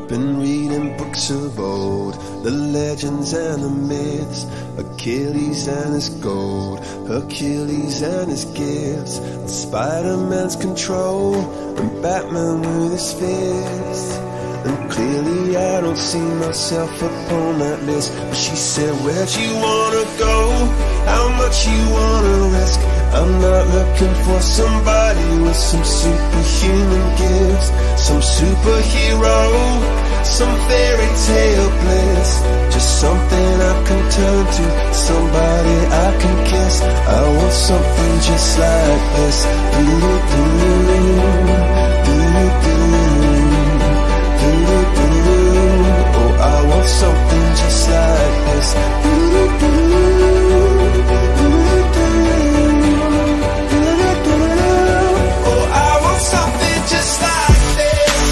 Been reading books of old, the legends and the myths, Achilles and his gold, Hercules and his gifts, and Spiderman's control, and Batman with his fists. And clearly I don't see myself upon that list. But she said, where'd you wanna go? How much you wanna risk? I'm not looking for somebody with some superhuman gifts, some superhero, some fairy tale bliss. Just something I can turn to, somebody I can kiss. I want something just like this. Oh, I want something just like this. Oh, I want something just like this.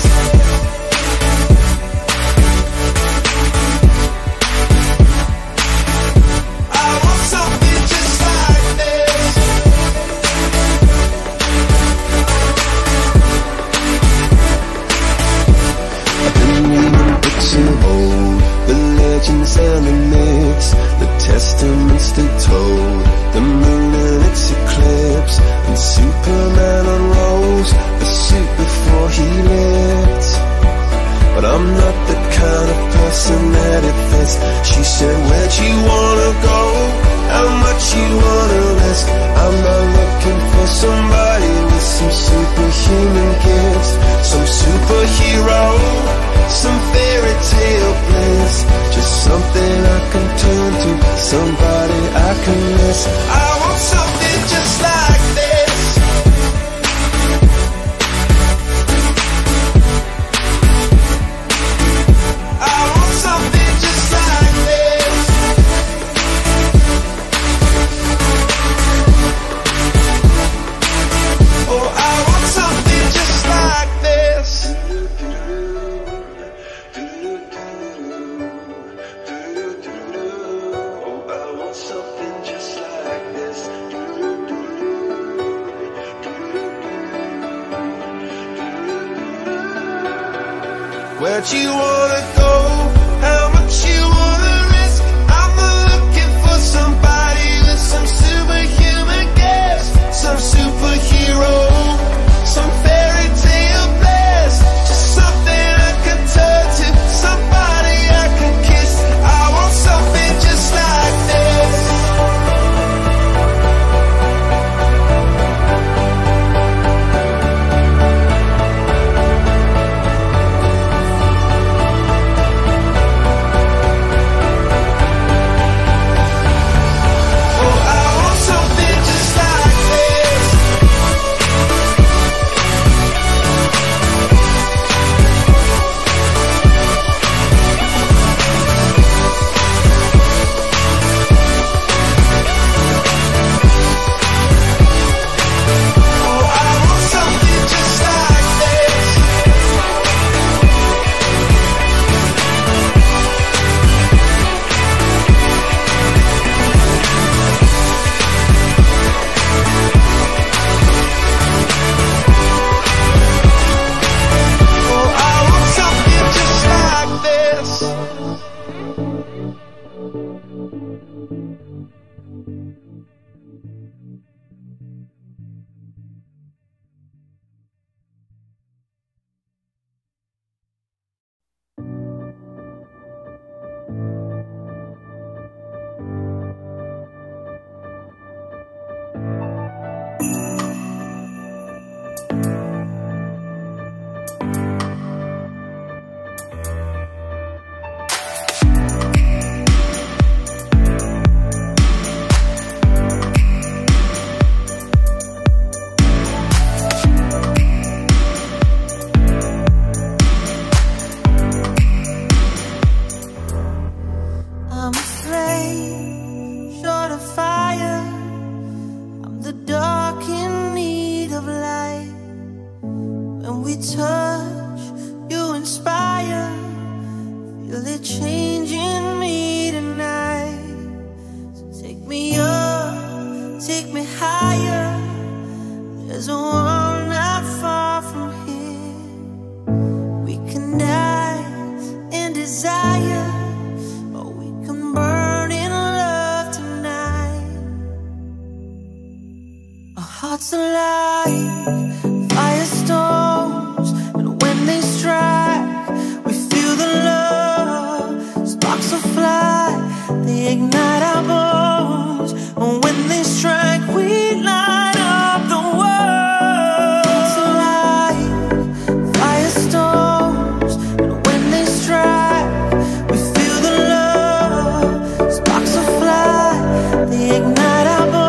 I want something just like this. I've been reading books of old, the legends and the myths, the testaments they told, the moon and its eclipse, and Superman unrolls a suit before he lived. But I'm not the kind of person that it fits. She said, where'd you wanna go? How much you wanna risk? I'm not looking for somebody with some superhuman gifts, some superhero, some fairy tale bliss. Just something I can turn to, somebody I can miss. I want something just like this. I want something just like this. Oh, I want something just like this. Oh, I want something just like this. Where'd you wanna go? How much you wanna risk? I'm not looking for somebody with some superhuman gifts, some superhero, some fairy tale bliss. Just something I can turn to, somebody I can kiss. I want something just like this. There's a world not far from here. We can die Hearts alive, firestones, and when they strike, we feel the love. Sparks will fly, they ignite our bones, and when they strike, we light up the world. Hearts alive, firestones, and when they strike, we feel the love. Sparks will fly, they ignite our bones.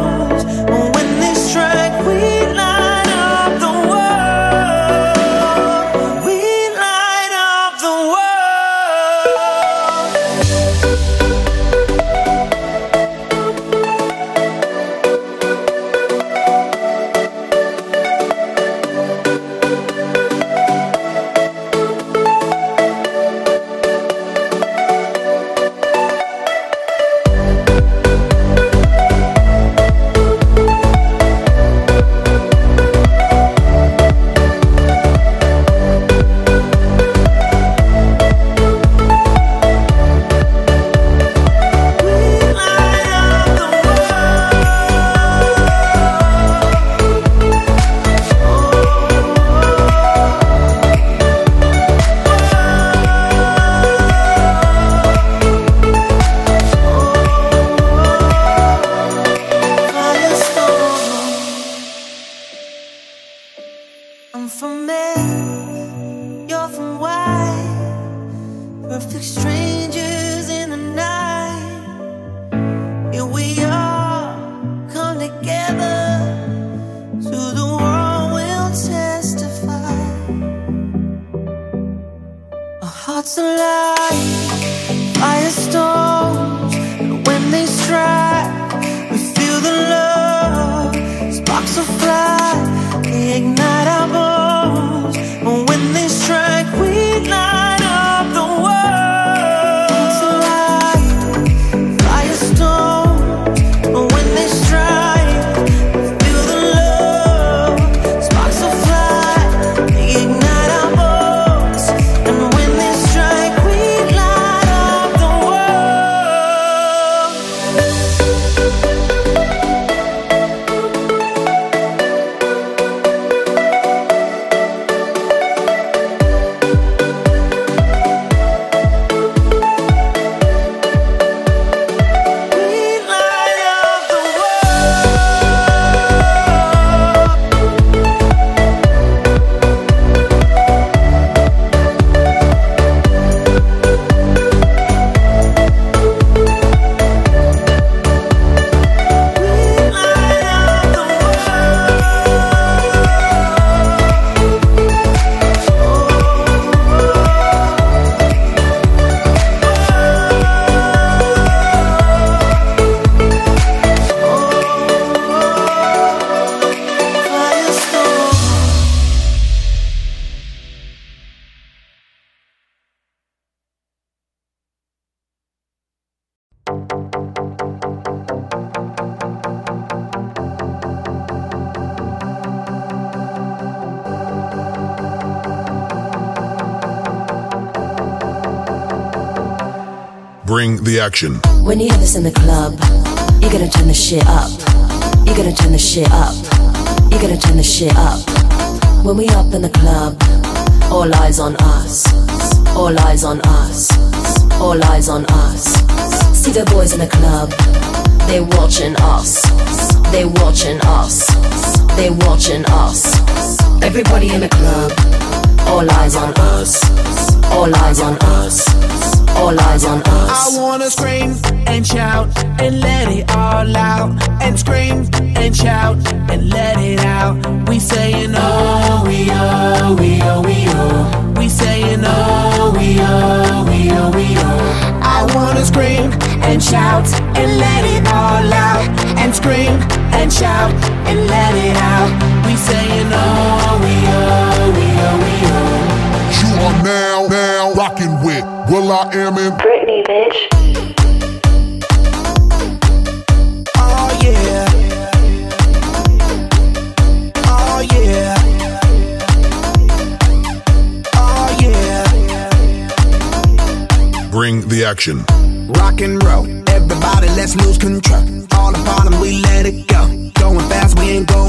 I'm from men, you're from why? Perfect strangers in the night. Here we are, come together, to the world we'll testify. Our hearts alive, firestones, and when they strike, we feel the love. Sparks will fly, they ignite our bones, and when they strike, we light up the world. It's alive, firestones, and when they strike, we feel the love. Sparks will fly, they ignite our bones, and when they strike, we light up the world. Bring the action. When you hear this in the club, you gotta turn the shit up. You gotta turn the shit up. You gotta turn the shit up. When we up in the club, all eyes on us. All eyes on us. All eyes on us. See the boys in the club, they watching us. They watching us. They watching us. Everybody in the club, all eyes on us. All eyes on us. All eyes on us. I wanna scream and shout and let it all out. And scream and shout and let it out. We saying oh, we oh, we oh, we oh. We saying oh, we oh, we oh, we oh. I wanna scream and shout and let it all out. And scream and shout and let it out. We saying oh, we oh, we oh, we oh. You are now rocking with i.am in Britney, bitch. Oh yeah. Oh yeah. Oh yeah. Bring the action. Rock and roll, everybody let's lose control. All the bottom we let it go. Going fast, we ain't going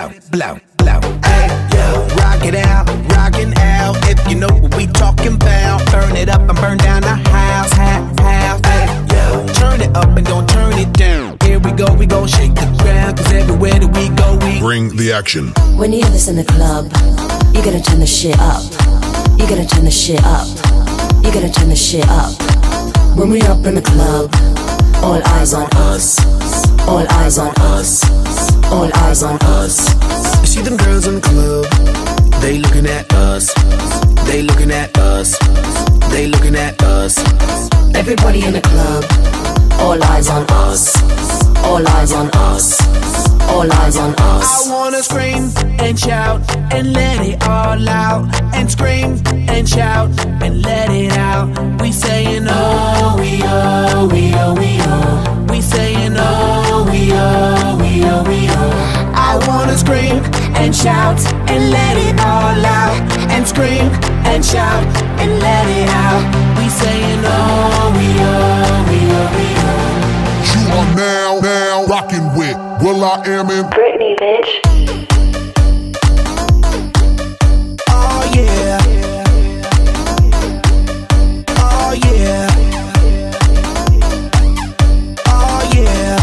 blow, blow, blow. Hey, yo, rocking out. If you know what we talking about, burn it up and burn down the house, house. Hey, yo, turn it up and don't turn it down. Here we go, shake the ground, cause everywhere that we go, we bring the action. When you hear this in the club, you gotta turn the shit up. You gotta turn the shit up. You gotta turn the shit up. When we up in the club, all eyes on us. All eyes on us. All eyes on us. You see them girls in the club, they looking at us. They looking at us. They looking at us. Everybody in the club, all eyes on us. All eyes on us. All eyes on us. I wanna scream and shout and let it all out. And scream and shout and let it out. We saying oh, we oh, we oh, we oh. We saying oh, we oh, we oh, we oh. I wanna scream and shout and let it all out. And scream and shout and let it out. We saying oh, we oh, we oh, we oh. You are now rocking with i.am in Britney, bitch. Oh yeah. Oh yeah. Oh yeah.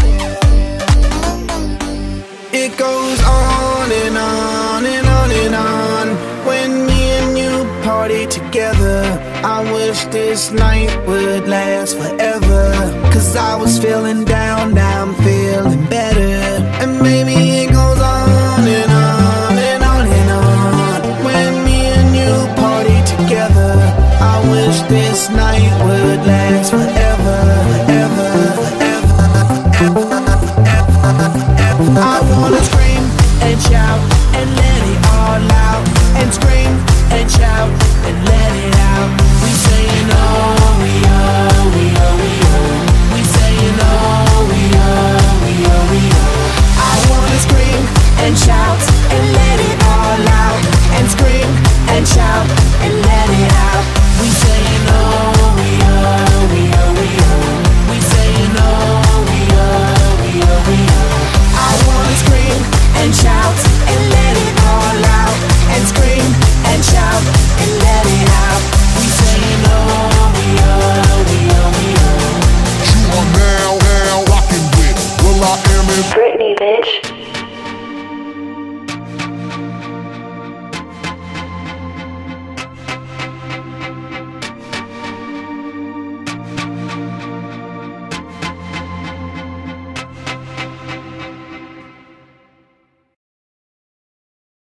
It goes on and on and on and on. When me and you party together, I wish this night would last forever. Cause I was feeling down, now I'm feeling better. And maybe it goes on and on and on and on. When me and you party together, I wish this night would last forever, ever, ever, ever, ever, ever. I wanna scream and shout and let it all out. And scream and shout and let it out. We saying oh, we oh, we oh, we oh. We saying oh, we oh, we oh, we oh. I wanna scream and shout and let it all out. And scream and shout and let it out. We saying oh, we oh, we oh, we oh. We saying oh, we oh, we oh, we oh. I wanna scream and shout and let it all out. And scream and shout and let it out. We saying oh, we oh, we oh, we oh. You are now rocking with i.am in Britney, bitch.